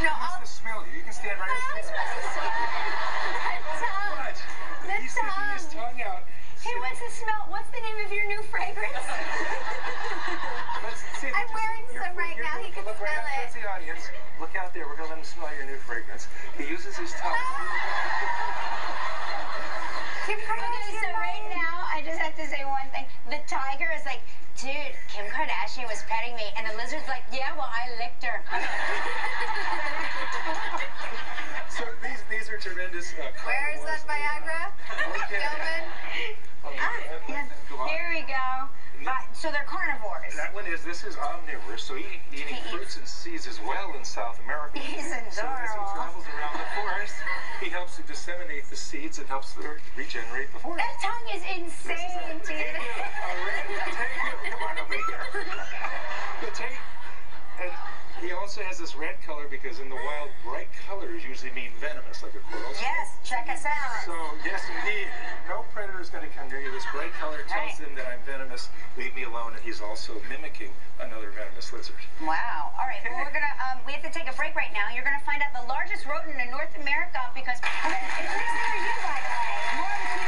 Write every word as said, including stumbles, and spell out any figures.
No, I'll... to smell you. You can stand right I'm here. supposed to smell the tongue. What? The He's sticking his tongue. tongue out. He wants to smell. What's the name of your new fragrance? Let's see if I'm you just- wearing you're- some right you're now. good. He can Look right smell out it. towards the audience. Look out there. We're going to let him smell your new fragrance. He uses his tongue. Kim Okay, so right now, I just have to say one thing. The tiger is like, dude, Kim Kardashian was petting me, and the lizard's like, yeah, well, I licked her. So these these are tremendous. Uh, Where is that Viagra? Okay. Gilman? Oh, Ah, let yeah. them go on. Here we go. Uh, so they're carnivores. That one is, this is omnivorous, so eat, eating He fruits and seeds as well in South America. He's So as he adorable. travels around the forest, he helps to disseminate the seeds and helps to regenerate the forest. That tongue is This is insane, a dude. orangutan. Come on over here. The tank, and he also has this red color because in the wild, bright colors usually mean venomous, like a coral snake. Yes, check us out. So, yes, indeed, no predator is going to come near you. This bright color tells Right. them that I'm venomous. Leave me alone. And he's also mimicking another venomous lizard. Wow. All right, well, we're gonna um, we have to take a break right now. You're gonna find out the largest rodent in North America because it's next to you, by the way. More on